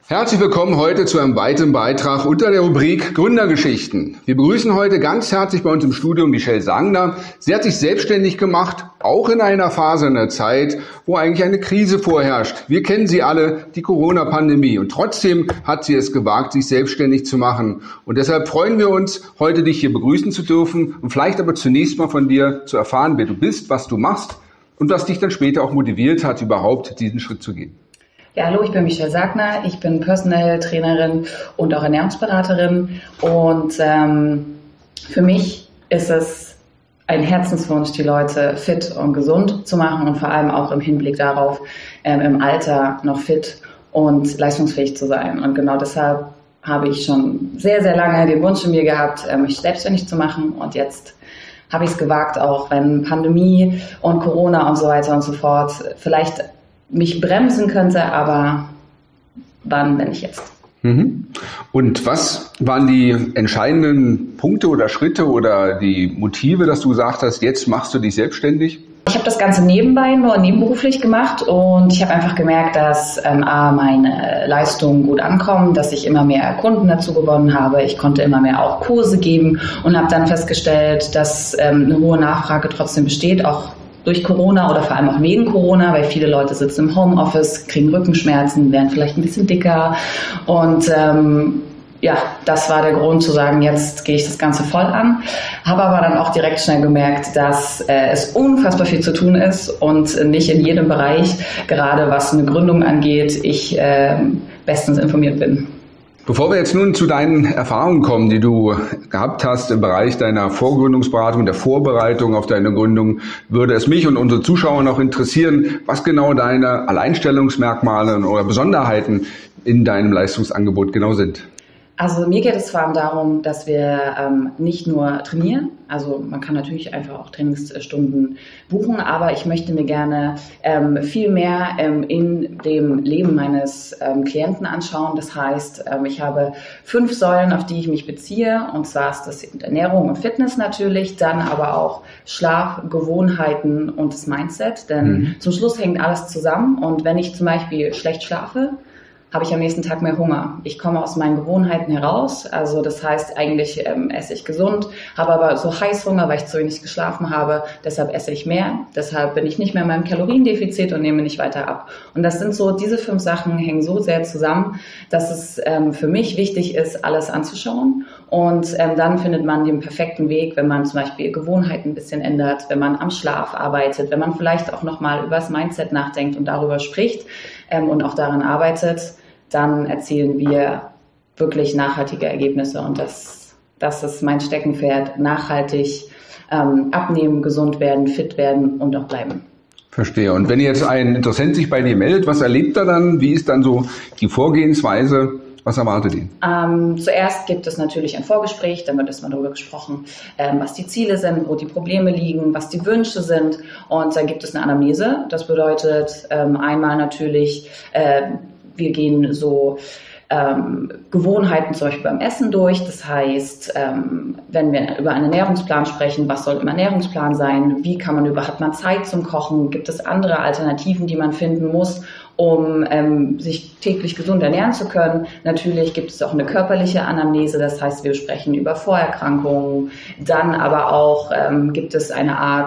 Herzlich willkommen heute zu einem weiteren Beitrag unter der Rubrik Gründergeschichten. Wir begrüßen heute ganz herzlich bei uns im Studio Michelle Sangner. Sie hat sich selbstständig gemacht, auch in einer Phase, in einer Zeit, wo eigentlich eine Krise vorherrscht. Wir kennen sie alle, die Corona-Pandemie. Und trotzdem hat sie es gewagt, sich selbstständig zu machen. Und deshalb freuen wir uns, heute dich hier begrüßen zu dürfen und vielleicht aber zunächst mal von dir zu erfahren, wer du bist, was du machst und was dich dann später auch motiviert hat, überhaupt diesen Schritt zu gehen. Ja, hallo, ich bin Michelle Sangner, ich bin Personal Trainerin und auch Ernährungsberaterin und für mich ist es ein Herzenswunsch, die Leute fit und gesund zu machen und vor allem auch im Hinblick darauf, im Alter noch fit und leistungsfähig zu sein. Und genau deshalb habe ich schon sehr, sehr lange den Wunsch in mir gehabt, mich selbstständig zu machen und jetzt habe ich es gewagt, auch wenn Pandemie und Corona und so weiter und so fort vielleicht mich bremsen könnte, aber wann, wenn nicht jetzt? Und was waren die entscheidenden Punkte oder Schritte oder die Motive, dass du gesagt hast, jetzt machst du dich selbstständig? Ich habe das Ganze nebenbei, nur nebenberuflich gemacht und ich habe einfach gemerkt, dass meine Leistungen gut ankommen, dass ich immer mehr Kunden dazu gewonnen habe. Ich konnte immer mehr auch Kurse geben und habe dann festgestellt, dass eine hohe Nachfrage trotzdem besteht, auch durch Corona oder vor allem auch wegen Corona, weil viele Leute sitzen im Homeoffice, kriegen Rückenschmerzen, werden vielleicht ein bisschen dicker und das war der Grund zu sagen, jetzt gehe ich das Ganze voll an. Habe aber dann auch direkt schnell gemerkt, dass es unfassbar viel zu tun ist und nicht in jedem Bereich, gerade was eine Gründung angeht, ich bestens informiert bin. Bevor wir jetzt nun zu deinen Erfahrungen kommen, die du gehabt hast im Bereich deiner Vorgründungsberatung, der Vorbereitung auf deine Gründung, würde es mich und unsere Zuschauer noch interessieren, was genau deine Alleinstellungsmerkmale oder Besonderheiten in deinem Leistungsangebot genau sind. Also mir geht es vor allem darum, dass wir nicht nur trainieren, also man kann natürlich einfach auch Trainingsstunden buchen, aber ich möchte mir gerne viel mehr in dem Leben meines Klienten anschauen. Das heißt, ich habe 5 Säulen, auf die ich mich beziehe, und zwar ist das Ernährung und Fitness natürlich, dann aber auch Schlaf, Gewohnheiten und das Mindset, denn zum Schluss hängt alles zusammen und wenn ich zum Beispiel schlecht schlafe, habe ich am nächsten Tag mehr Hunger. Ich komme aus meinen Gewohnheiten heraus, also das heißt eigentlich esse ich gesund, habe aber so Heißhunger, weil ich zu wenig geschlafen habe, deshalb esse ich mehr, deshalb bin ich nicht mehr in meinem Kaloriendefizit und nehme nicht weiter ab. Und das sind so, diese 5 Sachen hängen so sehr zusammen, dass es für mich wichtig ist, alles anzuschauen und dann findet man den perfekten Weg, wenn man zum Beispiel Gewohnheiten ein bisschen ändert, wenn man am Schlaf arbeitet, wenn man vielleicht auch nochmal über das Mindset nachdenkt und darüber spricht und auch daran arbeitet, dann erzielen wir wirklich nachhaltige Ergebnisse und das ist mein Steckenpferd, nachhaltig abnehmen, gesund werden, fit werden und auch bleiben. Verstehe. Und wenn jetzt ein Interessent sich bei dir meldet, was erlebt er dann? Wie ist dann so die Vorgehensweise? Was erwartet ihn? Zuerst gibt es natürlich ein Vorgespräch, dann wird erstmal darüber gesprochen, was die Ziele sind, wo die Probleme liegen, was die Wünsche sind und dann gibt es eine Anamnese. Das bedeutet einmal natürlich, wir gehen so Gewohnheiten zum Beispiel beim Essen durch. Das heißt, wenn wir über einen Ernährungsplan sprechen, was soll im Ernährungsplan sein? Wie kann man hat man Zeit zum Kochen? Gibt es andere Alternativen, die man finden muss, um sich täglich gesund ernähren zu können? Natürlich gibt es auch eine körperliche Anamnese. Das heißt, wir sprechen über Vorerkrankungen. Dann aber auch gibt es eine Art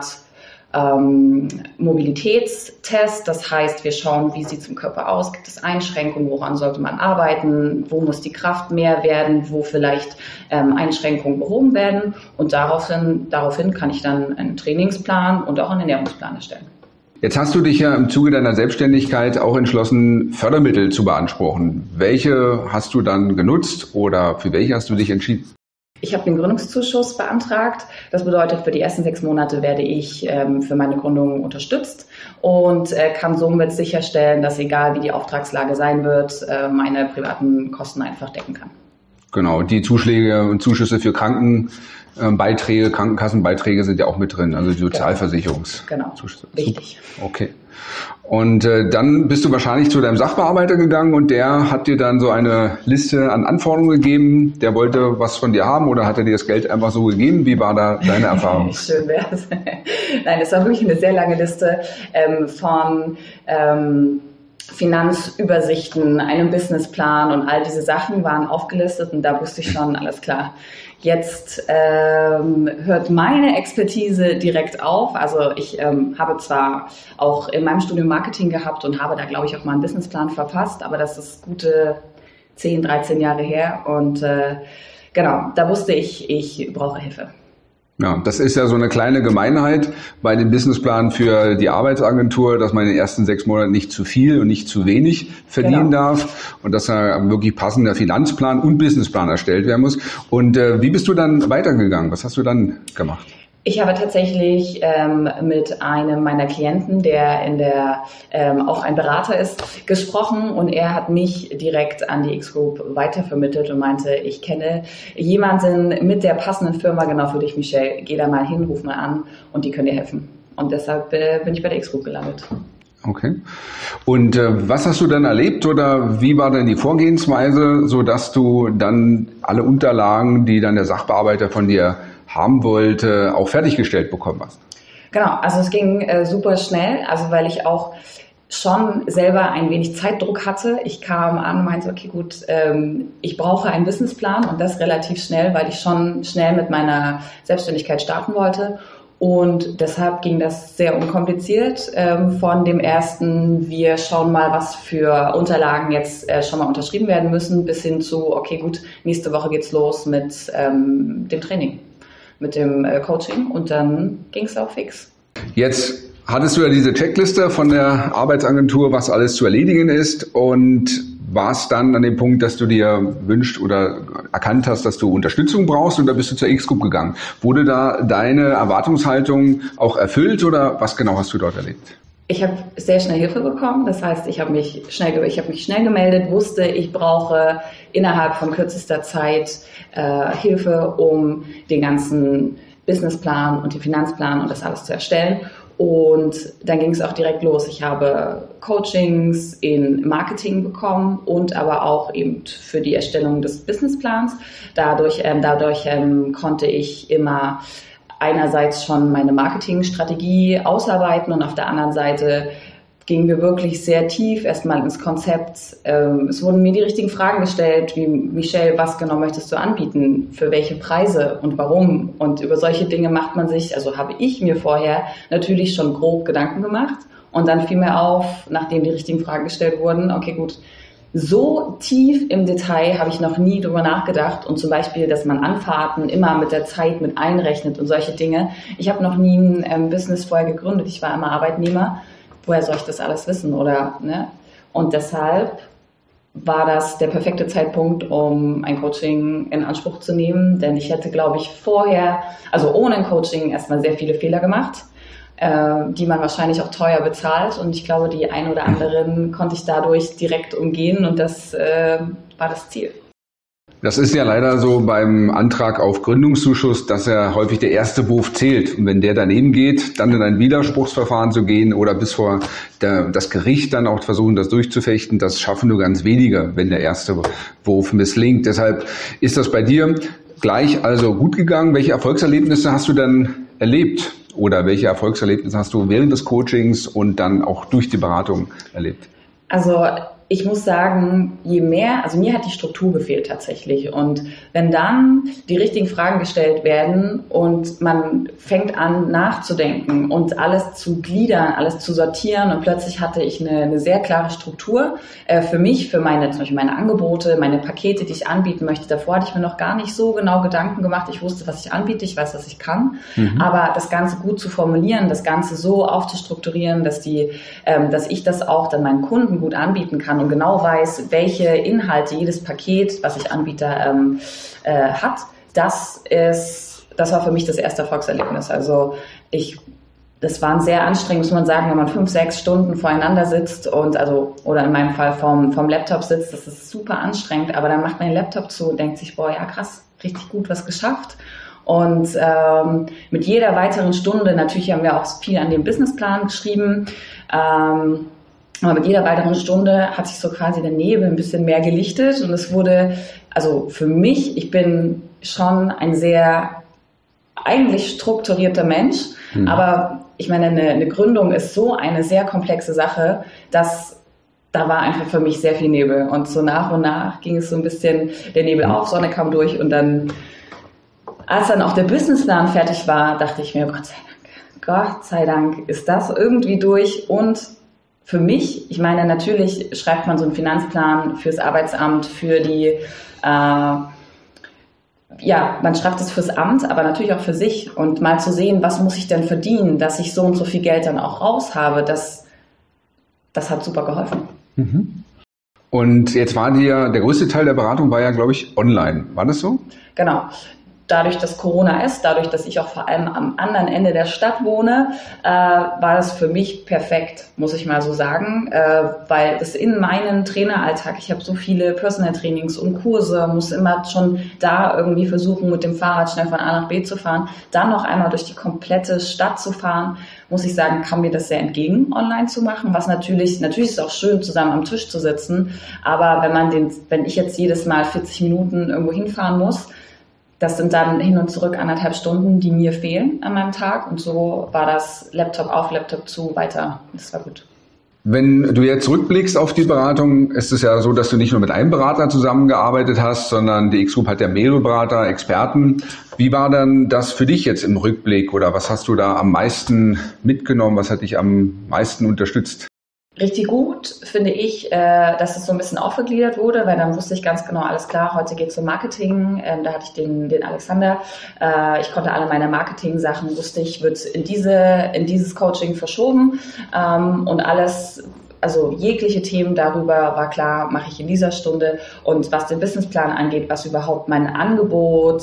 Mobilitätstest, das heißt, wir schauen, wie sieht es im Körper aus, gibt es Einschränkungen, woran sollte man arbeiten, wo muss die Kraft mehr werden, wo vielleicht Einschränkungen behoben werden und daraufhin kann ich dann einen Trainingsplan und auch einen Ernährungsplan erstellen. Jetzt hast du dich ja im Zuge deiner Selbstständigkeit auch entschlossen, Fördermittel zu beanspruchen. Welche hast du dann genutzt oder für welche hast du dich entschieden? Ich habe den Gründungszuschuss beantragt. Das bedeutet, für die ersten 6 Monate werde ich für meine Gründung unterstützt und kann somit sicherstellen, dass egal wie die Auftragslage sein wird, meine privaten Kosten einfach decken kann. Genau, die Zuschläge und Zuschüsse für Krankenbeiträge, Krankenkassenbeiträge sind ja auch mit drin, also die Sozialversicherungszuschüsse. Genau, richtig. Okay. Und dann bist du wahrscheinlich zu deinem Sachbearbeiter gegangen und der hat dir dann so eine Liste an Anforderungen gegeben. Der wollte was von dir haben oder hat er dir das Geld einfach so gegeben? Wie war da deine Erfahrung? Schön wär's. Nein, es war wirklich eine sehr lange Liste von Finanzübersichten, einem Businessplan und all diese Sachen waren aufgelistet und da wusste ich schon, alles klar. Jetzt hört meine Expertise direkt auf. Also ich habe zwar auch in meinem Studium Marketing gehabt und habe da, glaube ich, auch mal einen Businessplan verfasst, aber das ist gute 10, 13 Jahre her und genau, da wusste ich brauche Hilfe. Ja, das ist ja so eine kleine Gemeinheit bei dem Businessplan für die Arbeitsagentur, dass man in den ersten 6 Monaten nicht zu viel und nicht zu wenig verdienen darf und dass da wirklich passender Finanzplan und Businessplan erstellt werden muss. Und wie bist du dann weitergegangen? Was hast du dann gemacht? Ich habe tatsächlich mit einem meiner Klienten, der auch ein Berater ist, gesprochen und er hat mich direkt an die X-Group weitervermittelt und meinte, ich kenne jemanden mit der passenden Firma genau für dich, Michelle. Geh da mal hin, ruf mal an und die können dir helfen. Und deshalb bin ich bei der X-Group gelandet. Okay. Und was hast du dann erlebt oder wie war denn die Vorgehensweise, sodass du dann alle Unterlagen, die dann der Sachbearbeiter von dir haben wollte, auch fertiggestellt bekommen hast? Genau, also es ging super schnell, also weil ich auch schon selber ein wenig Zeitdruck hatte. Ich kam an und meinte, okay gut, ich brauche einen Businessplan und das relativ schnell, weil ich schon schnell mit meiner Selbstständigkeit starten wollte. Und deshalb ging das sehr unkompliziert von dem ersten, wir schauen mal, was für Unterlagen jetzt schon mal unterschrieben werden müssen, bis hin zu, okay gut, nächste Woche geht's los mit dem Training, mit dem Coaching und dann ging es auch fix. Jetzt hattest du ja diese Checkliste von der Arbeitsagentur, was alles zu erledigen ist und warst dann an dem Punkt, dass du dir wünschst oder erkannt hast, dass du Unterstützung brauchst und da bist du zur X-Group gegangen. Wurde da deine Erwartungshaltung auch erfüllt oder was genau hast du dort erlebt? Ich habe sehr schnell Hilfe bekommen, das heißt, ich habe mich schnell gemeldet, wusste, ich brauche innerhalb von kürzester Zeit Hilfe, um den ganzen Businessplan und den Finanzplan und das alles zu erstellen. Und dann ging es auch direkt los. Ich habe Coachings in Marketing bekommen und aber auch eben für die Erstellung des Businessplans. Dadurch konnte ich immer einerseits schon meine Marketingstrategie ausarbeiten und auf der anderen Seite gingen wir wirklich sehr tief erstmal ins Konzept. Es wurden mir die richtigen Fragen gestellt, wie Michelle, was genau möchtest du anbieten, für welche Preise und warum? Und über solche Dinge macht man sich, also habe ich mir vorher natürlich schon grob Gedanken gemacht und dann fiel mir auf, nachdem die richtigen Fragen gestellt wurden, okay gut, so tief im Detail habe ich noch nie drüber nachgedacht und zum Beispiel, dass man Anfahrten immer mit der Zeit mit einrechnet und solche Dinge. Ich habe noch nie ein Business vorher gegründet, ich war immer Arbeitnehmer. Woher soll ich das alles wissen, oder? Ne? Und deshalb war das der perfekte Zeitpunkt, um ein Coaching in Anspruch zu nehmen, denn ich hätte, glaube ich, vorher, also ohne ein Coaching erstmal sehr viele Fehler gemacht, die man wahrscheinlich auch teuer bezahlt und ich glaube, die ein oder anderen konnte ich dadurch direkt umgehen und das war das Ziel. Das ist ja leider so beim Antrag auf Gründungszuschuss, dass ja häufig der erste Wurf zählt. Und wenn der daneben geht, dann in ein Widerspruchsverfahren zu gehen oder bis vor das Gericht dann auch versuchen, das durchzufechten, das schaffen nur ganz wenige, wenn der erste Wurf misslingt. Deshalb ist das bei dir gleich also gut gegangen. Welche Erfolgserlebnisse hast du denn erlebt? Oder welche Erfolgserlebnisse hast du während des Coachings und dann auch durch die Beratung erlebt? Also ich muss sagen, je mehr, also mir hat die Struktur gefehlt tatsächlich. Und wenn dann die richtigen Fragen gestellt werden und man fängt an nachzudenken und alles zu gliedern, alles zu sortieren und plötzlich hatte ich eine sehr klare Struktur für mich, für meine, zum Beispiel meine Angebote, meine Pakete, die ich anbieten möchte. Davor hatte ich mir noch gar nicht so genau Gedanken gemacht. Ich wusste, was ich anbiete, ich weiß, was ich kann. Aber das Ganze gut zu formulieren, das Ganze so aufzustrukturieren, dass ich das auch dann meinen Kunden gut anbieten kann und genau weiß, welche Inhalte jedes Paket, was ich anbiete, hat, das war für mich das erste Erfolgserlebnis. Also das war sehr anstrengend, muss man sagen, wenn man 5, 6 Stunden voreinander sitzt oder in meinem Fall vom Laptop sitzt, das ist super anstrengend, aber dann macht man den Laptop zu und denkt sich, boah, ja krass, richtig gut was geschafft. Und mit jeder weiteren Stunde, natürlich haben wir auch viel an dem Businessplan geschrieben, aber mit jeder weiteren Stunde hat sich so quasi der Nebel ein bisschen mehr gelichtet und es wurde, also für mich, ich bin schon ein sehr eigentlich strukturierter Mensch, aber ich meine, eine Gründung ist so eine sehr komplexe Sache, dass da war einfach für mich sehr viel Nebel. Und so nach und nach ging es so ein bisschen der Nebel auf, Sonne kam durch und dann, als dann auch der Businessplan fertig war, dachte ich mir, Gott sei Dank ist das irgendwie durch. Und für mich, ich meine, natürlich schreibt man so einen Finanzplan fürs Arbeitsamt, für die, man schreibt es fürs Amt, aber natürlich auch für sich. Und mal zu sehen, was muss ich denn verdienen, dass ich so und so viel Geld dann auch raus habe, das hat super geholfen. Mhm. Und jetzt war der größte Teil der Beratung war ja, glaube ich, online. War das so? Genau. Dadurch, dass Corona ist, dadurch, dass ich auch vor allem am anderen Ende der Stadt wohne, war das für mich perfekt, muss ich mal so sagen, weil das in meinen Traineralltag, ich habe so viele Personal Trainings und Kurse, muss immer schon da irgendwie versuchen, mit dem Fahrrad schnell von A nach B zu fahren, dann noch einmal durch die komplette Stadt zu fahren, muss ich sagen, kam mir das sehr entgegen, online zu machen, was natürlich ist es auch schön, zusammen am Tisch zu sitzen, aber wenn ich jetzt jedes Mal 40 Minuten irgendwo hinfahren muss, das sind dann hin und zurück 1,5 Stunden, die mir fehlen an meinem Tag. Und so war das Laptop auf, Laptop zu, weiter. Das war gut. Wenn du jetzt zurückblickst auf die Beratung, ist es ja so, dass du nicht nur mit einem Berater zusammengearbeitet hast, sondern die X-Group hat ja mehrere Berater, Experten. Wie war dann das für dich jetzt im Rückblick oder was hast du da am meisten mitgenommen? Was hat dich am meisten unterstützt? Richtig gut finde ich, dass es so ein bisschen aufgegliedert wurde, weil dann wusste ich ganz genau, alles klar, heute geht es um Marketing. Da hatte ich den Alexander. Ich konnte alle meine Marketing-Sachen, wusste ich, wird in dieses Coaching verschoben. Und alles, also jegliche Themen darüber war klar, mache ich in dieser Stunde. Und was den Businessplan angeht, was überhaupt mein Angebot,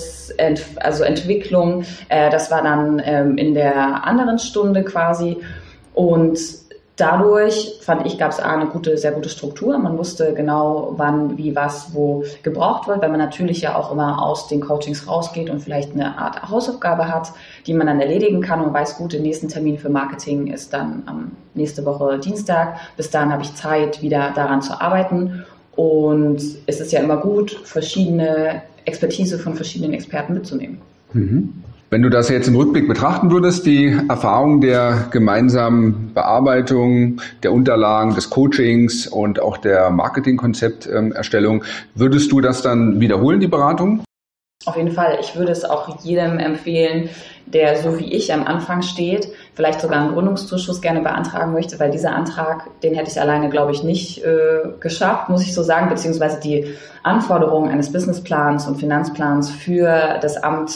Entwicklung, das war dann in der anderen Stunde quasi. Und dadurch, fand ich, gab es eine sehr gute Struktur. Man wusste genau, wann, wie, was, wo gebraucht wird, weil man natürlich ja auch immer aus den Coachings rausgeht und vielleicht eine Art Hausaufgabe hat, die man dann erledigen kann und weiß, gut, der nächste Termin für Marketing ist dann nächste Woche Dienstag. Bis dahin habe ich Zeit, wieder daran zu arbeiten. Und es ist ja immer gut, verschiedene Expertise von verschiedenen Experten mitzunehmen. Mhm. Wenn du das jetzt im Rückblick betrachten würdest, die Erfahrung der gemeinsamen Bearbeitung der Unterlagen, des Coachings und auch der Marketingkonzepterstellung, würdest du das dann wiederholen, die Beratung? Auf jeden Fall. Ich würde es auch jedem empfehlen, der so wie ich am Anfang steht, vielleicht sogar einen Gründungszuschuss gerne beantragen möchte, weil dieser Antrag, den hätte ich alleine, glaube ich, nicht geschafft, muss ich so sagen, beziehungsweise die Anforderungen eines Businessplans und Finanzplans für das Amt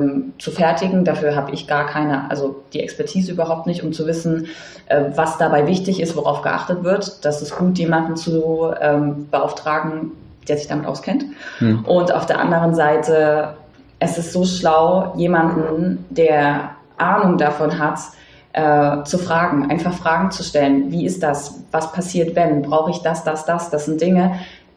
zu fertigen. Dafür habe ich gar keine, also die Expertise überhaupt nicht, um zu wissen, was dabei wichtig ist, worauf geachtet wird. Das ist gut, jemanden zu beauftragen, der sich damit auskennt. Und auf der anderen Seite, es ist so schlau, jemanden, der Ahnung davon hat, zu fragen, einfach Fragen zu stellen. Wie ist das? Was passiert, wenn? Brauche ich das? Das sind Dinge.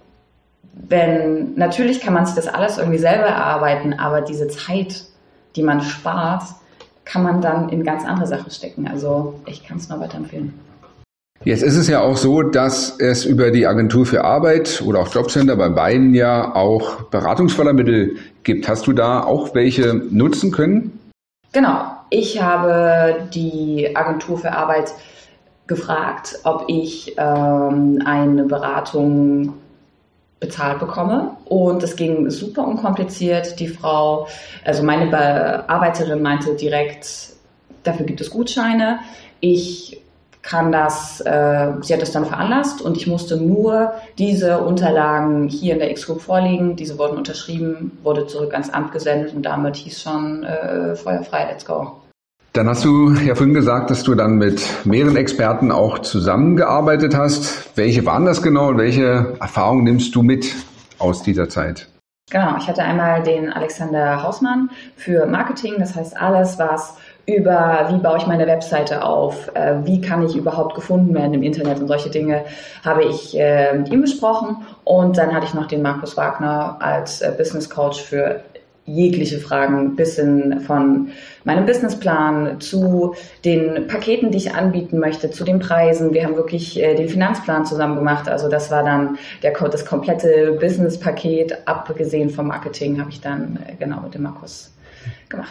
Natürlich kann man sich das alles irgendwie selber erarbeiten, aber diese Zeit, die man spart, kann man dann in ganz andere Sachen stecken. Also ich kann es nur weiterempfehlen. Jetzt ist es ja auch so, dass es über die Agentur für Arbeit oder auch Jobcenter bei beiden ja auch Beratungsfördermittel gibt. Hast du da auch welche nutzen können? Genau. Ich habe die Agentur für Arbeit gefragt, ob ich eine Beratung bezahlt bekomme. Und es ging super unkompliziert. Die Frau, also meine Bearbeiterin meinte direkt, dafür gibt es Gutscheine. Ich kann sie hat das dann veranlasst und ich musste nur diese Unterlagen hier in der X-Group vorlegen. Diese wurden unterschrieben, wurde zurück ans Amt gesendet und damit hieß schon feuerfrei, let's go. Dann hast du ja vorhin gesagt, dass du dann mit mehreren Experten auch zusammengearbeitet hast. Welche waren das genau und welche Erfahrungen nimmst du mit aus dieser Zeit? Genau, ich hatte einmal den Alexander Hausmann für Marketing, das heißt alles, was über wie baue ich meine Webseite auf, wie kann ich überhaupt gefunden werden im Internet und solche Dinge habe ich mit ihm besprochen. Und dann hatte ich noch den Markus Wagner als Business Coach für jegliche Fragen, bis hin von meinem Businessplan zu den Paketen, die ich anbieten möchte, zu den Preisen. Wir haben wirklich den Finanzplan zusammen gemacht. Also das war dann das komplette Businesspaket, abgesehen vom Marketing, habe ich dann genau mit dem Markus gemacht.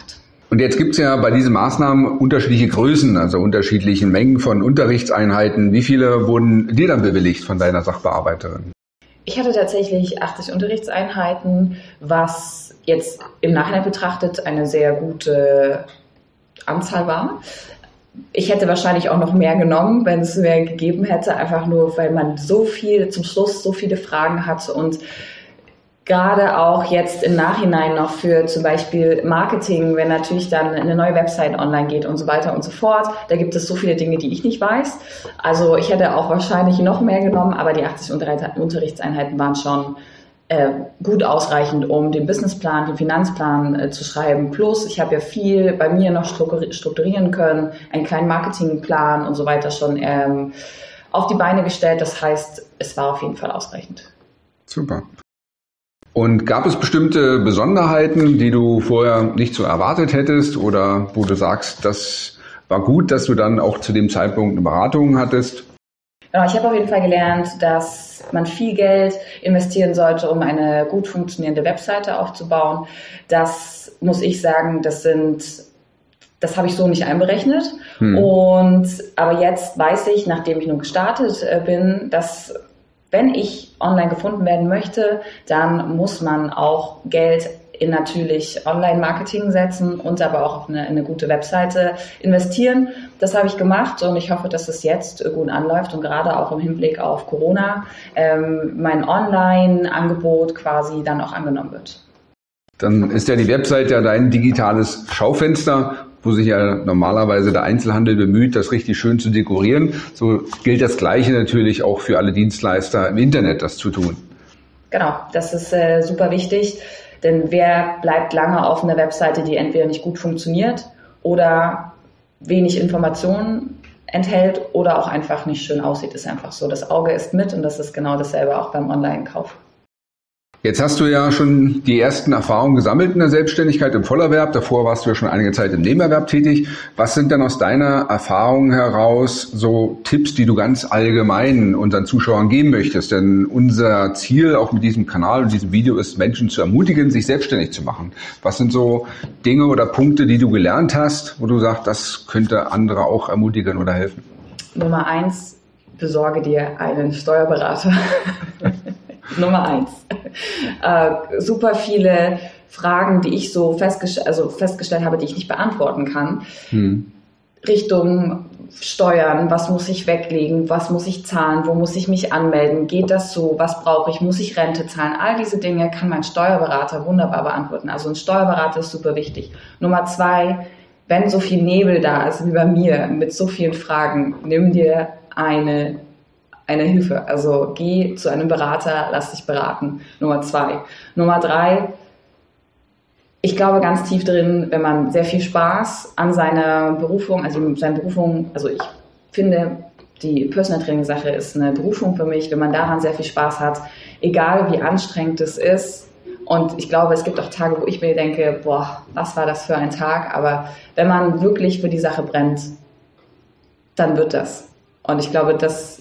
Und jetzt gibt es ja bei diesen Maßnahmen unterschiedliche Größen, also unterschiedliche Mengen von Unterrichtseinheiten. Wie viele wurden dir dann bewilligt von deiner Sachbearbeiterin? Ich hatte tatsächlich 80 Unterrichtseinheiten, was jetzt im Nachhinein betrachtet eine sehr gute Anzahl war. Ich hätte wahrscheinlich auch noch mehr genommen, wenn es mehr gegeben hätte, einfach nur, weil man zum Schluss so viele Fragen hatte und gerade auch jetzt im Nachhinein noch für zum Beispiel Marketing, wenn natürlich dann eine neue Website online geht und so weiter und so fort. Da gibt es so viele Dinge, die ich nicht weiß. Also ich hätte auch wahrscheinlich noch mehr genommen, aber die 80 Unterrichtseinheiten waren schon gut ausreichend, um den Businessplan, den Finanzplan zu schreiben. Plus, ich habe ja viel bei mir noch strukturieren können, einen kleinen Marketingplan und so weiter schon auf die Beine gestellt. Das heißt, es war auf jeden Fall ausreichend. Super. Und gab es bestimmte Besonderheiten, die du vorher nicht so erwartet hättest oder wo du sagst, das war gut, dass du dann auch zu dem Zeitpunkt eine Beratung hattest? Genau, ich habe auf jeden Fall gelernt, dass man viel Geld investieren sollte, um eine gut funktionierende Webseite aufzubauen. Das muss ich sagen, das habe ich so nicht einberechnet. Aber jetzt weiß ich, nachdem ich nun gestartet bin, dass wenn ich online gefunden werden möchte, dann muss man auch Geld in natürlich Online-Marketing setzen und aber auch auf eine gute Webseite investieren. Das habe ich gemacht und ich hoffe, dass es jetzt gut anläuft und gerade auch im Hinblick auf Corona mein Online-Angebot quasi dann auch angenommen wird. Dann ist ja die Webseite ja dein digitales Schaufenster, wo sich ja normalerweise der Einzelhandel bemüht, das richtig schön zu dekorieren. So gilt das Gleiche natürlich auch für alle Dienstleister im Internet, das zu tun. Genau, das ist super wichtig. Denn wer bleibt lange auf einer Webseite, die entweder nicht gut funktioniert oder wenig Informationen enthält oder auch einfach nicht schön aussieht, ist einfach so. Das Auge ist mit und das ist genau dasselbe auch beim Online-Kauf. Jetzt hast du ja schon die ersten Erfahrungen gesammelt in der Selbstständigkeit im Vollerwerb. Davor warst du ja schon einige Zeit im Nebenerwerb tätig. Was sind denn aus deiner Erfahrung heraus so Tipps, die du ganz allgemein unseren Zuschauern geben möchtest? Denn unser Ziel auch mit diesem Kanal und diesem Video ist, Menschen zu ermutigen, sich selbstständig zu machen. Was sind so Dinge oder Punkte, die du gelernt hast, wo du sagst, das könnte andere auch ermutigen oder helfen? Nummer 1, besorge dir einen Steuerberater. Nummer 1. Super viele Fragen, die ich so festgestellt habe, die ich nicht beantworten kann. Richtung Steuern, was muss ich weglegen, was muss ich zahlen, wo muss ich mich anmelden, geht das so, was brauche ich, muss ich Rente zahlen? All diese Dinge kann mein Steuerberater wunderbar beantworten. Also ein Steuerberater ist super wichtig. Nummer 2, wenn so viel Nebel da ist wie bei mir mit so vielen Fragen, nimm dir eine Hilfe. Also geh zu einem Berater, lass dich beraten. Nummer 2. Nummer 3, ich glaube ganz tief drin, wenn man sehr viel Spaß an seiner Berufung, also ich finde, die Personal Training Sache ist eine Berufung für mich, wenn man daran sehr viel Spaß hat, egal wie anstrengend es ist. Und ich glaube, es gibt auch Tage, wo ich mir denke, boah, was war das für ein Tag? Aber wenn man wirklich für die Sache brennt, dann wird das. Und ich glaube,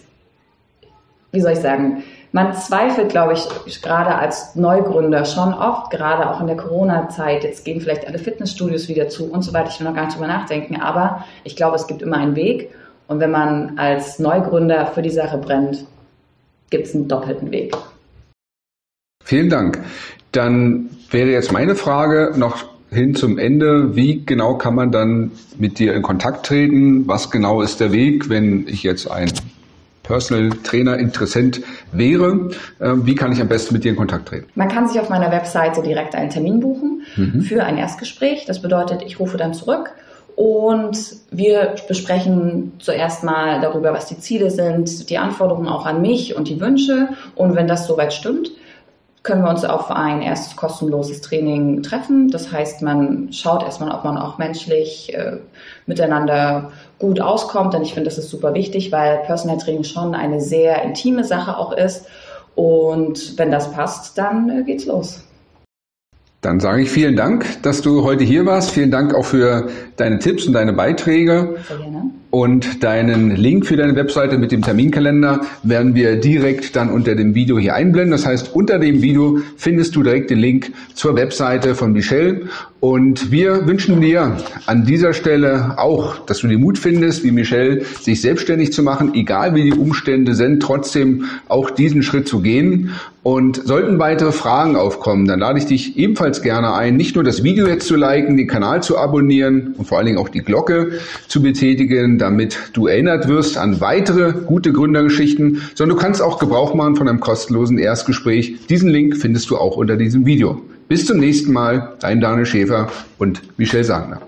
man zweifelt, glaube ich, gerade als Neugründer schon oft, gerade auch in der Corona-Zeit. Jetzt gehen vielleicht alle Fitnessstudios wieder zu und so weiter. Ich will noch gar nicht drüber nachdenken, aber ich glaube, es gibt immer einen Weg. Und wenn man als Neugründer für die Sache brennt, gibt es einen doppelten Weg. Vielen Dank. Dann wäre jetzt meine Frage noch hin zum Ende. Wie genau kann man dann mit dir in Kontakt treten? Was genau ist der Weg, wenn ich jetzt ein Personal Trainer Interessent wäre? Wie kann ich am besten mit dir in Kontakt treten? Man kann sich auf meiner Webseite direkt einen Termin buchen für ein Erstgespräch. Das bedeutet, ich rufe dann zurück und wir besprechen zuerst mal darüber, was die Ziele sind, die Anforderungen auch an mich und die Wünsche. Und wenn das soweit stimmt, können wir uns auf ein erstes kostenloses Training treffen. Das heißt, man schaut erstmal, ob man auch menschlich miteinander gut auskommt. Denn ich finde, das ist super wichtig, weil Personal Training schon eine sehr intime Sache auch ist. Und wenn das passt, dann geht's los. Dann sage ich vielen Dank, dass du heute hier warst. Vielen Dank auch für deine Tipps und deine Beiträge. Sehr gerne. Und deinen Link für deine Webseite mit dem Terminkalender werden wir direkt dann unter dem Video hier einblenden. Das heißt, unter dem Video findest du direkt den Link zur Webseite von Michelle Und wir wünschen dir an dieser Stelle auch, dass du den Mut findest, wie Michelle, sich selbstständig zu machen, egal wie die Umstände sind, trotzdem auch diesen Schritt zu gehen. Und sollten weitere Fragen aufkommen, dann lade ich dich ebenfalls gerne ein, nicht nur das Video jetzt zu liken, den Kanal zu abonnieren und vor allen Dingen auch die Glocke zu betätigen, damit du erinnert wirst an weitere gute Gründergeschichten, sondern du kannst auch Gebrauch machen von einem kostenlosen Erstgespräch. Diesen Link findest du auch unter diesem Video. Bis zum nächsten Mal, dein Daniel Schäfer und Michelle Sagner.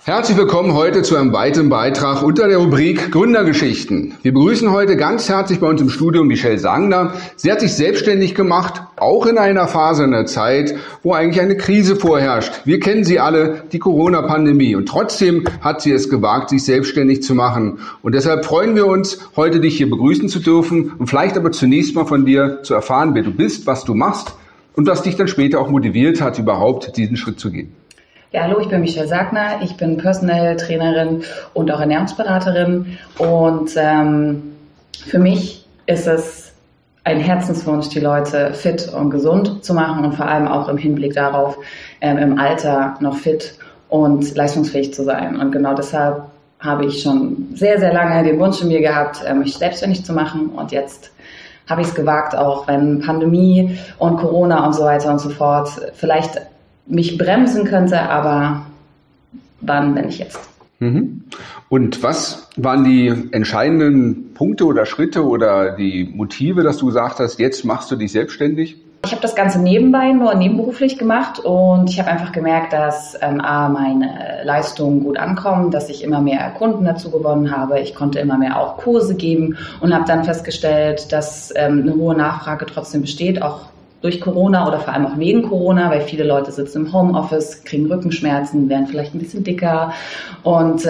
Herzlich willkommen heute zu einem weiteren Beitrag unter der Rubrik Gründergeschichten. Wir begrüßen heute ganz herzlich bei uns im Studio Michelle Sangner. Sie hat sich selbstständig gemacht, auch in einer Phase, in einer Zeit, wo eigentlich eine Krise vorherrscht. Wir kennen sie alle, die Corona-Pandemie. Und trotzdem hat sie es gewagt, sich selbstständig zu machen. Und deshalb freuen wir uns, heute dich hier begrüßen zu dürfen und vielleicht aber zunächst mal von dir zu erfahren, wer du bist, was du machst und was dich dann später auch motiviert hat, überhaupt diesen Schritt zu gehen. Ja, hallo, ich bin Michelle Sangner, ich bin Personal Trainerin und auch Ernährungsberaterin und für mich ist es ein Herzenswunsch, die Leute fit und gesund zu machen und vor allem auch im Hinblick darauf, im Alter noch fit und leistungsfähig zu sein. Und genau deshalb habe ich schon sehr, sehr lange den Wunsch in mir gehabt, mich selbstständig zu machen und jetzt habe ich es gewagt, auch wenn Pandemie und Corona und so weiter und so fort vielleicht mich bremsen könnte, aber wann, wenn nicht jetzt? Und was waren die entscheidenden Punkte oder Schritte oder die Motive, dass du gesagt hast, jetzt machst du dich selbstständig? Ich habe das Ganze nebenbei, nur nebenberuflich gemacht und ich habe einfach gemerkt, dass meine Leistungen gut ankommen, dass ich immer mehr Kunden dazu gewonnen habe. Ich konnte immer mehr auch Kurse geben und habe dann festgestellt, dass eine hohe Nachfrage trotzdem besteht, auch durch Corona oder vor allem auch wegen Corona, weil viele Leute sitzen im Homeoffice, kriegen Rückenschmerzen, werden vielleicht ein bisschen dicker und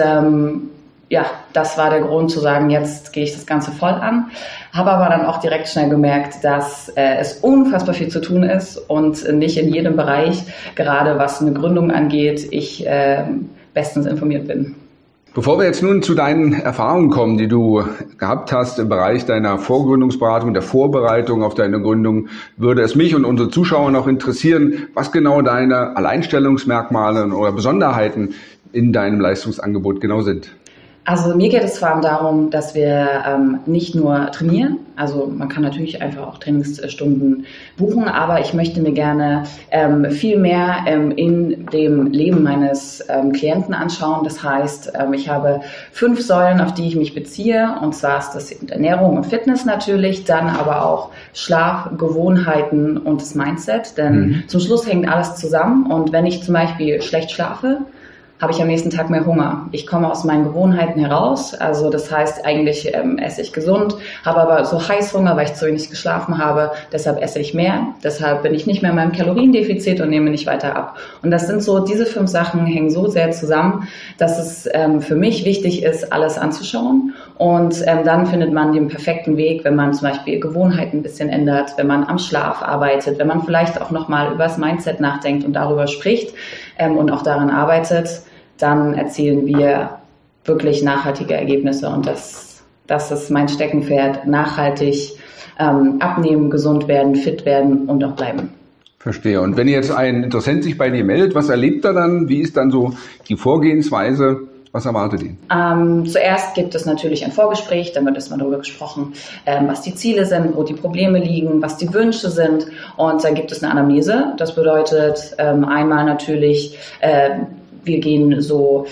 das war der Grund zu sagen, jetzt gehe ich das Ganze voll an. Habe aber dann auch direkt schnell gemerkt, dass es unfassbar viel zu tun ist und nicht in jedem Bereich, gerade was eine Gründung angeht, ich bestens informiert bin. Bevor wir jetzt nun zu deinen Erfahrungen kommen, die du gehabt hast im Bereich deiner Vorgründungsberatung, der Vorbereitung auf deine Gründung, würde es mich und unsere Zuschauer noch interessieren, was genau deine Alleinstellungsmerkmale oder Besonderheiten in deinem Leistungsangebot genau sind. Also mir geht es vor allem darum, dass wir nicht nur trainieren, also man kann natürlich einfach auch Trainingsstunden buchen, aber ich möchte mir gerne viel mehr in dem Leben meines Klienten anschauen. Das heißt, ich habe 5 Säulen, auf die ich mich beziehe, und zwar ist das Ernährung und Fitness natürlich, dann aber auch Schlaf, Gewohnheiten und das Mindset, denn zum Schluss hängt alles zusammen und wenn ich zum Beispiel schlecht schlafe, habe ich am nächsten Tag mehr Hunger. Ich komme aus meinen Gewohnheiten heraus, also das heißt eigentlich esse ich gesund, habe aber so Heißhunger, weil ich zu wenig geschlafen habe, deshalb esse ich mehr, deshalb bin ich nicht mehr in meinem Kaloriendefizit und nehme nicht weiter ab. Und das sind so, diese 5 Sachen hängen so sehr zusammen, dass es für mich wichtig ist, alles anzuschauen und dann findet man den perfekten Weg, wenn man zum Beispiel Gewohnheiten ein bisschen ändert, wenn man am Schlaf arbeitet, wenn man vielleicht auch nochmal über das Mindset nachdenkt und darüber spricht und auch daran arbeitet, dann erzielen wir wirklich nachhaltige Ergebnisse und das ist mein Steckenpferd, nachhaltig abnehmen, gesund werden, fit werden und auch bleiben. Verstehe. Und wenn jetzt ein Interessent sich bei dir meldet, was erlebt er dann? Wie ist dann so die Vorgehensweise? Was erwartet ihn? Zuerst gibt es natürlich ein Vorgespräch, dann wird erstmal darüber gesprochen, was die Ziele sind, wo die Probleme liegen, was die Wünsche sind und dann gibt es eine Anamnese. Das bedeutet einmal natürlich, wir gehen so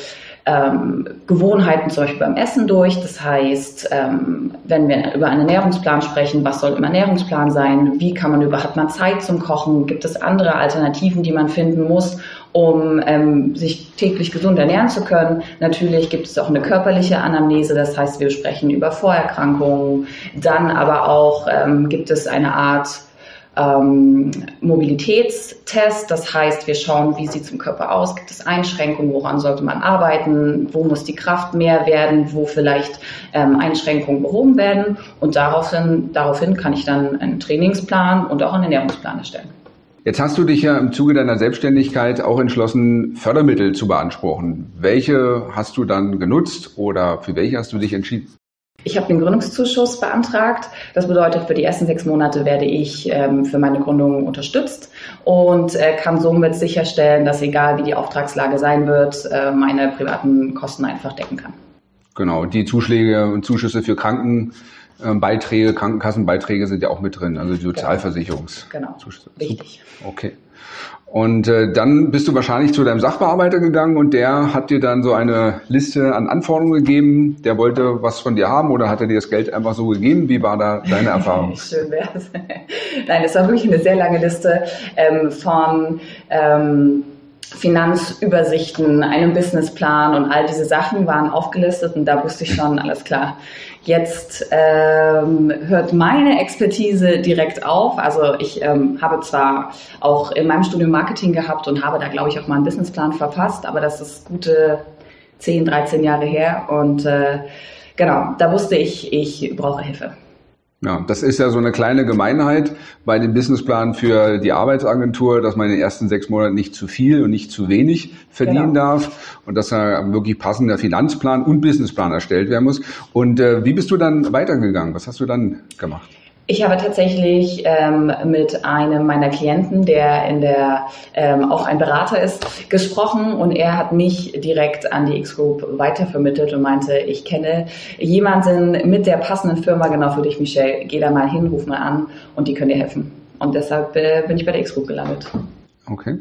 Gewohnheiten zum Beispiel beim Essen durch. Das heißt, wenn wir über einen Ernährungsplan sprechen, was soll im Ernährungsplan sein? Wie kann man hat man Zeit zum Kochen? Gibt es andere Alternativen, die man finden muss, um sich täglich gesund ernähren zu können? Natürlich gibt es auch eine körperliche Anamnese. Das heißt, wir sprechen über Vorerkrankungen. Dann aber auch gibt es eine Art Mobilitätstest, das heißt, wir schauen, wie sieht es im Körper aus, gibt es Einschränkungen, woran sollte man arbeiten, wo muss die Kraft mehr werden, wo vielleicht Einschränkungen behoben werden und daraufhin kann ich dann einen Trainingsplan und auch einen Ernährungsplan erstellen. Jetzt hast du dich ja im Zuge deiner Selbstständigkeit auch entschlossen, Fördermittel zu beanspruchen. Welche hast du dann genutzt oder für welche hast du dich entschieden? Ich habe den Gründungszuschuss beantragt. Das bedeutet, für die ersten 6 Monate werde ich für meine Gründung unterstützt und kann somit sicherstellen, dass egal wie die Auftragslage sein wird, meine privaten Kosten einfach decken kann. Genau, die Zuschläge und Zuschüsse für Krankenbeiträge, Krankenkassenbeiträge sind ja auch mit drin, also die Sozialversicherungszuschüsse. Genau, richtig. Okay. Und dann bist du wahrscheinlich zu deinem Sachbearbeiter gegangen und der hat dir dann so eine Liste an Anforderungen gegeben. Der wollte was von dir haben oder hat er dir das Geld einfach so gegeben? Wie war da deine Erfahrung? Schön wär's. Nein, es war wirklich eine sehr lange Liste von Finanzübersichten, einem Businessplan und all diese Sachen waren aufgelistet und da wusste ich schon, alles klar. Jetzt hört meine Expertise direkt auf. Also ich habe zwar auch in meinem Studium Marketing gehabt und habe da, glaube ich, auch mal einen Businessplan verfasst, aber das ist gute 10, 13 Jahre her und genau, da wusste ich brauche Hilfe. Ja, das ist ja so eine kleine Gemeinheit bei dem Businessplan für die Arbeitsagentur, dass man in den ersten 6 Monaten nicht zu viel und nicht zu wenig verdienen darf und dass da wirklich passender Finanzplan und Businessplan erstellt werden muss. Und wie bist du dann weitergegangen? Was hast du dann gemacht? Ich habe tatsächlich mit einem meiner Klienten, der auch ein Berater ist, gesprochen und er hat mich direkt an die X-Group weitervermittelt und meinte, ich kenne jemanden mit der passenden Firma genau für dich, Michelle. Geh da mal hin, ruf mal an und die können dir helfen. Und deshalb bin ich bei der X-Group gelandet. Okay.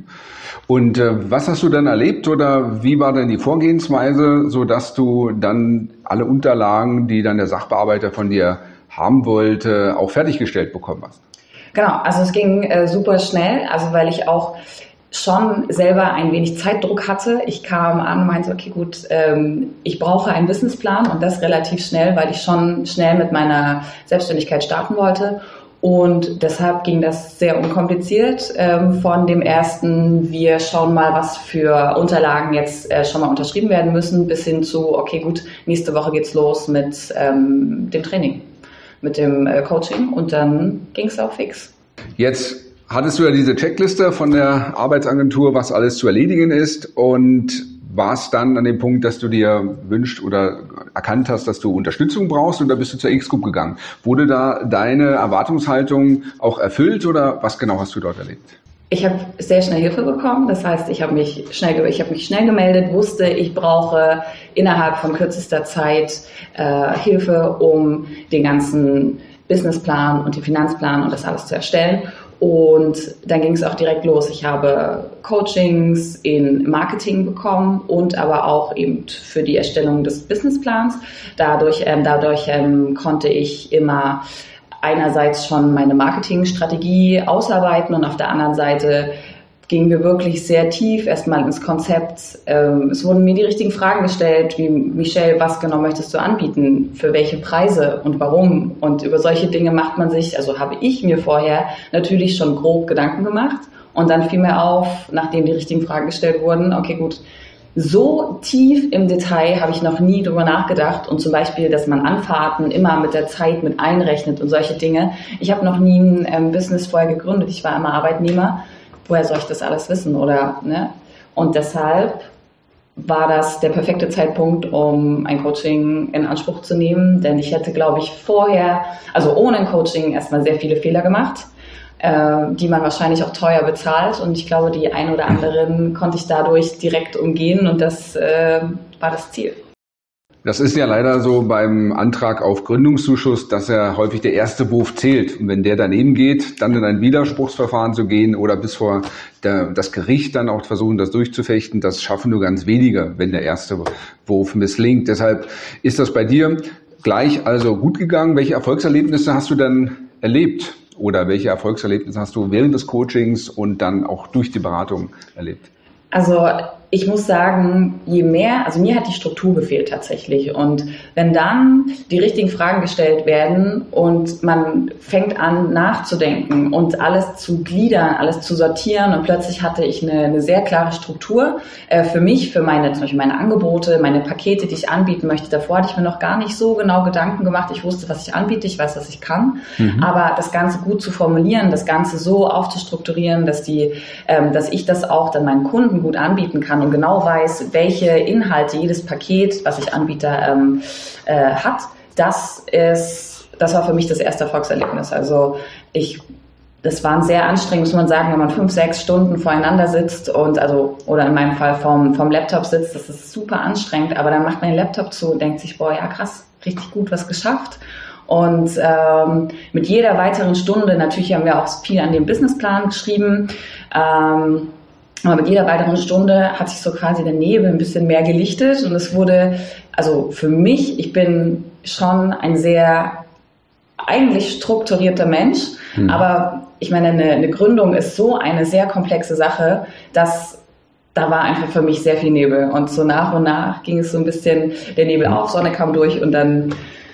Und was hast du dann erlebt oder wie war denn die Vorgehensweise, sodass du dann alle Unterlagen, die dann der Sachbearbeiter von dir haben wollte, auch fertiggestellt bekommen hast? Genau, also es ging super schnell, also weil ich auch schon selber ein wenig Zeitdruck hatte. Ich kam an und meinte, okay gut, ich brauche einen Businessplan und das relativ schnell, weil ich schon schnell mit meiner Selbstständigkeit starten wollte. Und deshalb ging das sehr unkompliziert von dem ersten, wir schauen mal, was für Unterlagen jetzt schon mal unterschrieben werden müssen, bis hin zu, okay gut, nächste Woche geht's los mit dem Training, mit dem Coaching und dann ging es auch fix. Jetzt hattest du ja diese Checkliste von der Arbeitsagentur, was alles zu erledigen ist und warst dann an dem Punkt, dass du dir wünschst oder erkannt hast, dass du Unterstützung brauchst und da bist du zur X-Group gegangen. Wurde da deine Erwartungshaltung auch erfüllt oder was genau hast du dort erlebt? Ich habe sehr schnell Hilfe bekommen, das heißt, ich habe mich schnell gemeldet, wusste, ich brauche innerhalb von kürzester Zeit Hilfe, um den ganzen Businessplan und den Finanzplan und das alles zu erstellen. Und dann ging es auch direkt los. Ich habe Coachings in Marketing bekommen und aber auch eben für die Erstellung des Businessplans. Dadurch konnte ich immer einerseits schon meine Marketingstrategie ausarbeiten und auf der anderen Seite gingen wir wirklich sehr tief erstmal ins Konzept. Es wurden mir die richtigen Fragen gestellt, wie Michelle, was genau möchtest du anbieten, für welche Preise und warum? Und über solche Dinge macht man sich, also habe ich mir vorher natürlich schon grob Gedanken gemacht und dann fiel mir auf, nachdem die richtigen Fragen gestellt wurden, okay gut, so tief im Detail habe ich noch nie drüber nachgedacht und zum Beispiel, dass man Anfahrten immer mit der Zeit mit einrechnet und solche Dinge. Ich habe noch nie ein Business vorher gegründet, ich war immer Arbeitnehmer. Woher soll ich das alles wissen, oder? Ne? Und deshalb war das der perfekte Zeitpunkt, um ein Coaching in Anspruch zu nehmen, denn ich hätte, glaube ich, vorher, also ohne ein Coaching erstmal sehr viele Fehler gemacht, die man wahrscheinlich auch teuer bezahlt und ich glaube, die ein oder anderen konnte ich dadurch direkt umgehen und das war das Ziel. Das ist ja leider so beim Antrag auf Gründungszuschuss, dass ja häufig der erste Wurf zählt. Und wenn der daneben geht, dann in ein Widerspruchsverfahren zu gehen oder bis vor das Gericht dann auch versuchen, das durchzufechten, das schaffen nur ganz wenige, wenn der erste Wurf misslingt. Deshalb ist das bei dir gleich also gut gegangen. Welche Erfolgserlebnisse hast du dann erlebt? Oder welche Erfolgserlebnisse hast du während des Coachings und dann auch durch die Beratung erlebt? Also ich muss sagen, je mehr, also mir hat die Struktur gefehlt tatsächlich. Und wenn dann die richtigen Fragen gestellt werden und man fängt an nachzudenken und alles zu gliedern, alles zu sortieren und plötzlich hatte ich eine sehr klare Struktur für mich, für meine, zum Beispiel meine Angebote, meine Pakete, die ich anbieten möchte. Davor hatte ich mir noch gar nicht so genau Gedanken gemacht. Ich wusste, was ich anbiete, ich weiß, was ich kann. Aber das Ganze gut zu formulieren, das Ganze so aufzustrukturieren, dass ich das auch dann meinen Kunden gut anbieten kann und genau weiß, welche Inhalte jedes Paket, was ich anbiete, hat, das war für mich das erste Erfolgserlebnis. Also das war sehr anstrengend, muss man sagen, wenn man 5, 6 Stunden voreinander sitzt oder in meinem Fall vom Laptop sitzt, das ist super anstrengend, aber dann macht man den Laptop zu und denkt sich, boah, ja krass, richtig gut was geschafft. Und mit jeder weiteren Stunde, natürlich haben wir auch viel an dem Businessplan geschrieben, aber mit jeder weiteren Stunde hat sich so quasi der Nebel ein bisschen mehr gelichtet und es wurde, also für mich, ich bin schon ein sehr eigentlich strukturierter Mensch, aber ich meine, eine Gründung ist so eine sehr komplexe Sache, dass da war einfach für mich sehr viel Nebel. Und so nach und nach ging es so ein bisschen der Nebel auf, Sonne kam durch und dann,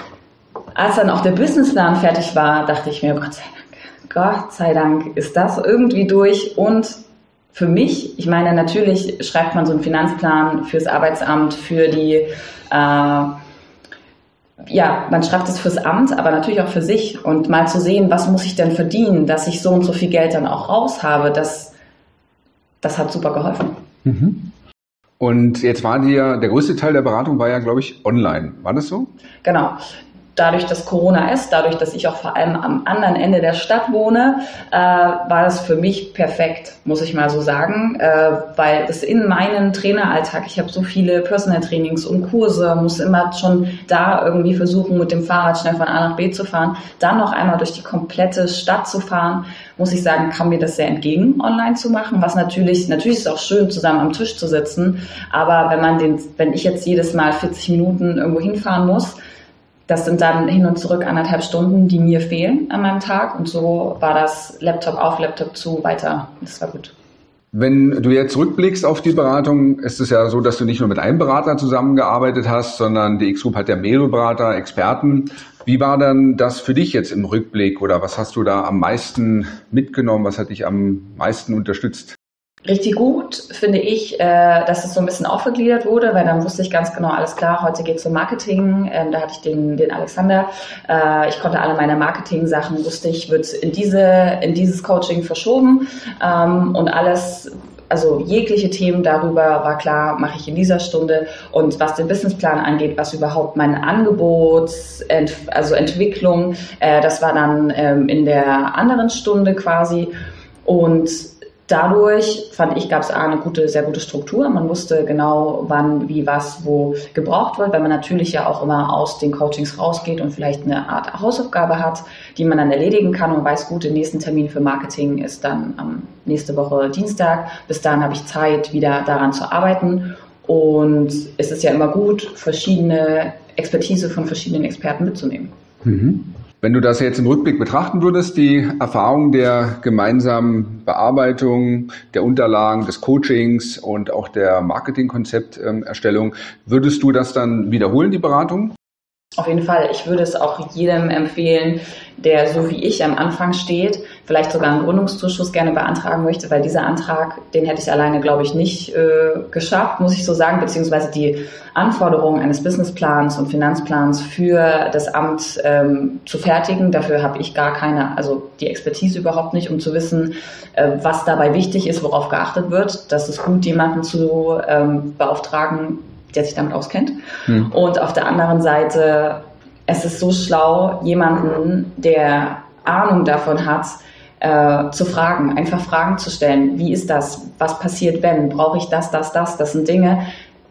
als dann auch der Businessplan fertig war, dachte ich mir, Gott sei Dank ist das irgendwie durch. Und für mich, ich meine, natürlich schreibt man so einen Finanzplan fürs Arbeitsamt, für die, man schreibt es fürs Amt, aber natürlich auch für sich. Und mal zu sehen, was muss ich denn verdienen, dass ich so und so viel Geld dann auch raus habe, das hat super geholfen. Mhm. Und jetzt war der größte Teil der Beratung war ja, glaube ich, online. War das so? Genau. Dadurch, dass Corona ist, dadurch, dass ich auch vor allem am anderen Ende der Stadt wohne, war das für mich perfekt, muss ich mal so sagen, weil das in meinen Traineralltag, ich habe so viele Personal Trainings und Kurse, muss immer schon da irgendwie versuchen, mit dem Fahrrad schnell von A nach B zu fahren, dann noch einmal durch die komplette Stadt zu fahren, muss ich sagen, kam mir das sehr entgegen, online zu machen, was natürlich ist es auch schön, zusammen am Tisch zu sitzen, aber wenn ich jetzt jedes Mal 40 Minuten irgendwo hinfahren muss, das sind dann hin und zurück 1,5 Stunden, die mir fehlen an meinem Tag. Und so war das Laptop auf, Laptop zu, weiter. Das war gut. Wenn du jetzt zurückblickst auf die Beratung, ist es ja so, dass du nicht nur mit einem Berater zusammengearbeitet hast, sondern die X-Group hat ja mehrere Berater, Experten. Wie war dann das für dich jetzt im Rückblick oder was hast du da am meisten mitgenommen? Was hat dich am meisten unterstützt? Richtig gut finde ich, dass es so ein bisschen aufgegliedert wurde, weil dann wusste ich ganz genau, alles klar, heute geht es um Marketing. Da hatte ich den Alexander. Ich konnte alle meine Marketing-Sachen, wusste ich, wird in dieses Coaching verschoben. Und alles, also jegliche Themen darüber war klar, mache ich in dieser Stunde. Und was den Businessplan angeht, was überhaupt mein Angebot, Entwicklung, das war dann in der anderen Stunde quasi. Und dadurch, fand ich, gab es eine sehr gute Struktur. Man wusste genau, wann, wie, was, wo gebraucht wird, weil man natürlich ja auch immer aus den Coachings rausgeht und vielleicht eine Art Hausaufgabe hat, die man dann erledigen kann und weiß, gut, der nächste Termin für Marketing ist dann nächste Woche Dienstag. Bis dahin habe ich Zeit, wieder daran zu arbeiten. Und es ist ja immer gut, verschiedene Expertise von verschiedenen Experten mitzunehmen. Mhm. Wenn du das jetzt im Rückblick betrachten würdest, die Erfahrung der gemeinsamen Bearbeitung der Unterlagen, des Coachings und auch der Marketingkonzepterstellung, würdest du das dann wiederholen, die Beratung? Auf jeden Fall. Ich würde es auch jedem empfehlen, der so wie ich am Anfang steht, vielleicht sogar einen Gründungszuschuss gerne beantragen möchte, weil dieser Antrag, den hätte ich alleine, glaube ich, nicht geschafft, muss ich so sagen, beziehungsweise die Anforderungen eines Businessplans und Finanzplans für das Amt zu fertigen. Dafür habe ich gar keine, also die Expertise überhaupt nicht, um zu wissen, was dabei wichtig ist, worauf geachtet wird. Das ist gut, jemanden zu beauftragen, der sich damit auskennt. Und auf der anderen Seite, es ist so schlau, jemanden, der Ahnung davon hat, zu fragen, einfach Fragen zu stellen. Wie ist das? Was passiert, wenn? Brauche ich das? Das sind Dinge.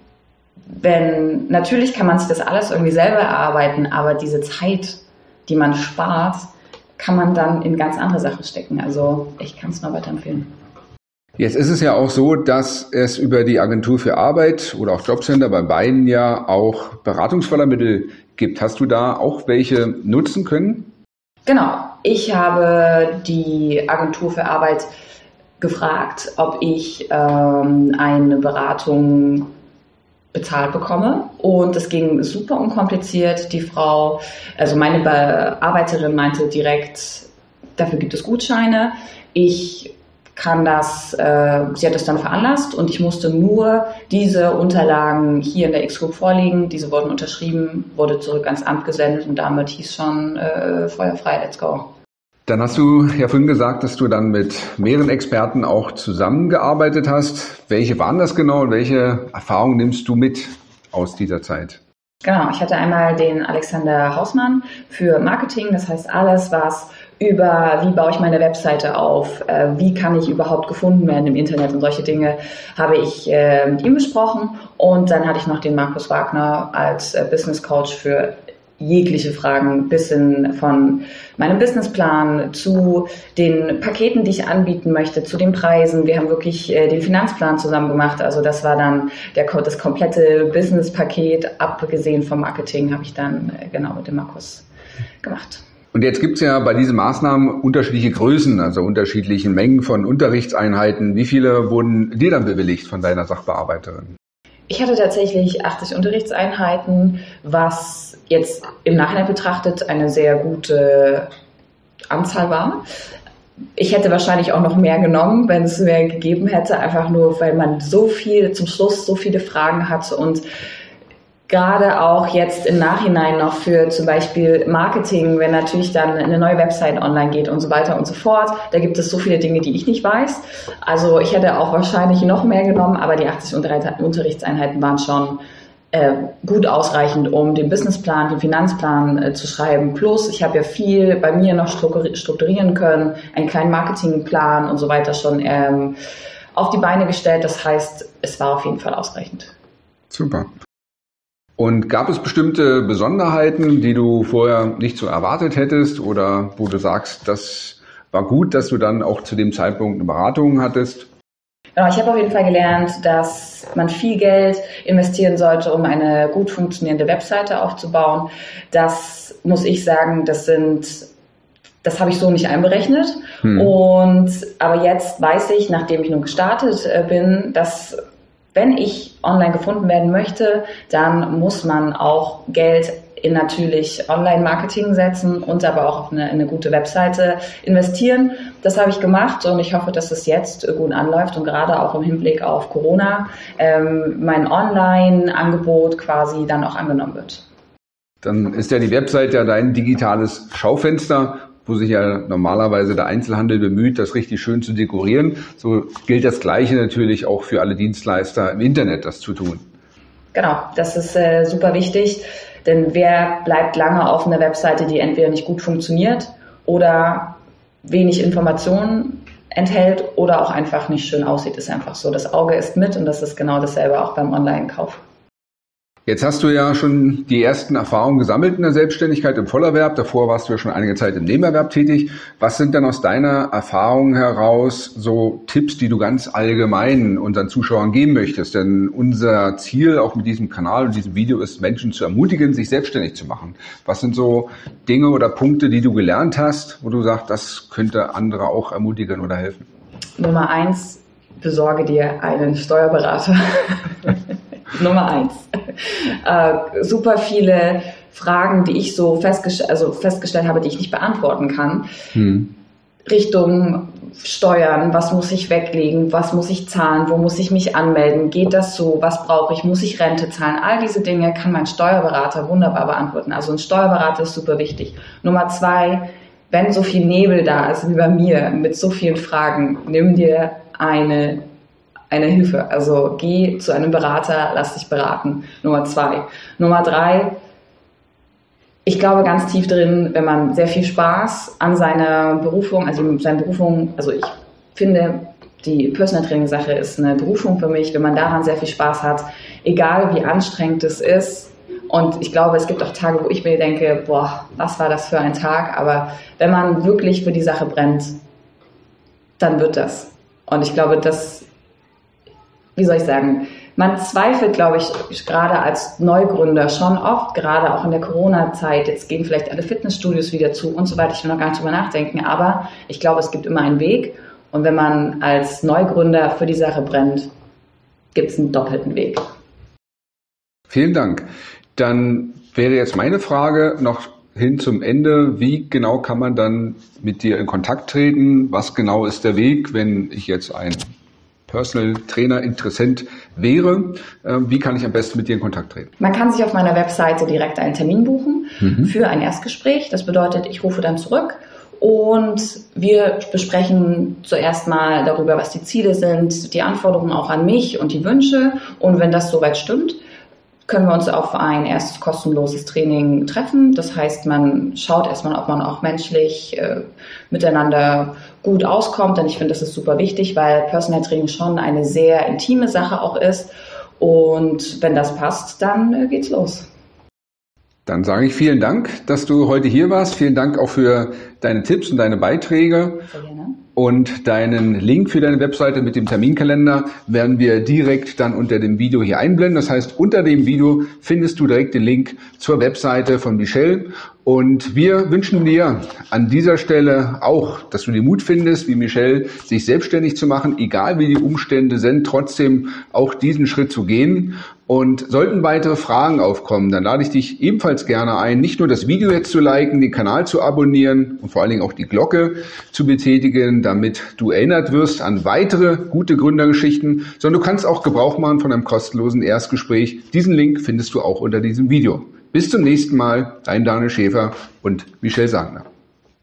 Natürlich kann man sich das alles irgendwie selber erarbeiten, aber diese Zeit, die man spart, kann man dann in ganz andere Sachen stecken. Also ich kann es nur weiterempfehlen. Jetzt ist es ja auch so, dass es über die Agentur für Arbeit oder auch Jobcenter bei beiden ja auch Beratungsfördermittel gibt. Hast du da auch welche nutzen können? Genau. Ich habe die Agentur für Arbeit gefragt, ob ich eine Beratung bezahlt bekomme. Und es ging super unkompliziert. Die Frau, also meine Bearbeiterin meinte direkt, dafür gibt es Gutscheine. Ich kann sie hat das dann veranlasst und ich musste nur diese Unterlagen hier in der X-Group vorlegen. Diese wurden unterschrieben, wurde zurück ans Amt gesendet und damit hieß schon feuerfrei, let's go. Dann hast du ja vorhin gesagt, dass du dann mit mehreren Experten auch zusammengearbeitet hast. Welche waren das genau und welche Erfahrungen nimmst du mit aus dieser Zeit? Genau, ich hatte einmal den Alexander Hausmann für Marketing, das heißt alles, was über wie baue ich meine Webseite auf, wie kann ich überhaupt gefunden werden im Internet und solche Dinge habe ich mit ihm besprochen. Und dann hatte ich noch den Markus Wagner als Business Coach für jegliche Fragen, bis hin von meinem Businessplan zu den Paketen, die ich anbieten möchte, zu den Preisen. Wir haben wirklich den Finanzplan zusammen gemacht. Also das war dann das komplette Businesspaket, abgesehen vom Marketing, habe ich dann genau mit dem Markus gemacht. Und jetzt gibt es ja bei diesen Maßnahmen unterschiedliche Größen, also unterschiedliche Mengen von Unterrichtseinheiten. Wie viele wurden dir dann bewilligt von deiner Sachbearbeiterin? Ich hatte tatsächlich 80 Unterrichtseinheiten, was jetzt im Nachhinein betrachtet eine sehr gute Anzahl war. Ich hätte wahrscheinlich auch noch mehr genommen, wenn es mehr gegeben hätte, einfach nur, weil man zum Schluss so viele Fragen hatte und gerade auch jetzt im Nachhinein noch für zum Beispiel Marketing, wenn natürlich dann eine neue Website online geht und so weiter und so fort. Da gibt es so viele Dinge, die ich nicht weiß. Also ich hätte auch wahrscheinlich noch mehr genommen, aber die 80 Unterrichtseinheiten waren schon gut ausreichend, um den Businessplan, den Finanzplan zu schreiben. Plus, ich habe ja viel bei mir noch strukturieren können, einen kleinen Marketingplan und so weiter schon auf die Beine gestellt. Das heißt, es war auf jeden Fall ausreichend. Super. Und gab es bestimmte Besonderheiten, die du vorher nicht so erwartet hättest oder wo du sagst, das war gut, dass du dann auch zu dem Zeitpunkt eine Beratung hattest? Genau, ich habe auf jeden Fall gelernt, dass man viel Geld investieren sollte, um eine gut funktionierende Webseite aufzubauen. Das muss ich sagen, das habe ich so nicht einberechnet. Aber jetzt weiß ich, nachdem ich nun gestartet bin, dass wenn ich online gefunden werden möchte, dann muss man auch Geld in natürlich Online-Marketing setzen und aber auch auf eine gute Webseite investieren. Das habe ich gemacht und ich hoffe, dass es jetzt gut anläuft und gerade auch im Hinblick auf Corona mein Online-Angebot quasi dann auch angenommen wird. Dann ist ja die Website ja dein digitales Schaufenster, wo sich ja normalerweise der Einzelhandel bemüht, das richtig schön zu dekorieren. So gilt das Gleiche natürlich auch für alle Dienstleister im Internet, das zu tun. Genau, das ist super wichtig, denn wer bleibt lange auf einer Webseite, die entweder nicht gut funktioniert oder wenig Informationen enthält oder auch einfach nicht schön aussieht, ist einfach so. Das Auge ist mit und das ist genau dasselbe auch beim Online-Kauf. Jetzt hast du ja schon die ersten Erfahrungen gesammelt in der Selbstständigkeit im Vollerwerb. Davor warst du ja schon einige Zeit im Nebenerwerb tätig. Was sind denn aus deiner Erfahrung heraus so Tipps, die du ganz allgemein unseren Zuschauern geben möchtest? Denn unser Ziel auch mit diesem Kanal und diesem Video ist, Menschen zu ermutigen, sich selbstständig zu machen. Was sind so Dinge oder Punkte, die du gelernt hast, wo du sagst, das könnte andere auch ermutigen oder helfen? Nummer 1, besorge dir einen Steuerberater. Nummer 1. Super viele Fragen, die ich so festgestellt habe, die ich nicht beantworten kann. Richtung Steuern, was muss ich weglegen, was muss ich zahlen, wo muss ich mich anmelden, geht das so, was brauche ich, muss ich Rente zahlen? All diese Dinge kann mein Steuerberater wunderbar beantworten. Also ein Steuerberater ist super wichtig. Nummer 2, wenn so viel Nebel da ist wie bei mir mit so vielen Fragen, nimm dir eine Hilfe. Also geh zu einem Berater, lass dich beraten. Nummer 2. Nummer 3, ich glaube ganz tief drin, wenn man sehr viel Spaß an seiner Berufung, also ich finde, die Personal Training Sache ist eine Berufung für mich, wenn man daran sehr viel Spaß hat, egal wie anstrengend es ist. Und ich glaube, es gibt auch Tage, wo ich mir denke, boah, was war das für ein Tag? Aber wenn man wirklich für die Sache brennt, dann wird das. Und ich glaube, man zweifelt, glaube ich, gerade als Neugründer schon oft, gerade auch in der Corona-Zeit. Jetzt gehen vielleicht alle Fitnessstudios wieder zu und so weiter. Ich will noch gar nicht drüber nachdenken, aber ich glaube, es gibt immer einen Weg. Und wenn man als Neugründer für die Sache brennt, gibt es einen doppelten Weg. Vielen Dank. Dann wäre jetzt meine Frage noch hin zum Ende. Wie genau kann man dann mit dir in Kontakt treten? Was genau ist der Weg, wenn ich jetzt ein Personal Trainer Interessent wäre? Wie kann ich am besten mit dir in Kontakt treten? Man kann sich auf meiner Webseite direkt einen Termin buchen für ein Erstgespräch. Das bedeutet, ich rufe dann zurück und wir besprechen zuerst mal darüber, was die Ziele sind, die Anforderungen auch an mich und die Wünsche. Und wenn das soweit stimmt, können wir uns auf ein erstes kostenloses Training treffen. Das heißt, man schaut erstmal, ob man auch menschlich miteinander gut auskommt. Denn ich finde, das ist super wichtig, weil Personal Training schon eine sehr intime Sache auch ist. Und wenn das passt, dann geht's los. Dann sage ich vielen Dank, dass du heute hier warst. Vielen Dank auch für deine Tipps und deine Beiträge. Sehr gerne. Und deinen Link für deine Webseite mit dem Terminkalender werden wir direkt dann unter dem Video hier einblenden. Das heißt, unter dem Video findest du direkt den Link zur Webseite von Michelle. Und wir wünschen dir an dieser Stelle auch, dass du den Mut findest, wie Michelle, sich selbstständig zu machen, egal wie die Umstände sind, trotzdem auch diesen Schritt zu gehen. Und sollten weitere Fragen aufkommen, dann lade ich dich ebenfalls gerne ein, nicht nur das Video jetzt zu liken, den Kanal zu abonnieren und vor allen Dingen auch die Glocke zu betätigen, damit du erinnert wirst an weitere gute Gründergeschichten, sondern du kannst auch Gebrauch machen von einem kostenlosen Erstgespräch. Diesen Link findest du auch unter diesem Video. Bis zum nächsten Mal, dein Daniel Schäfer und Michelle Sagner.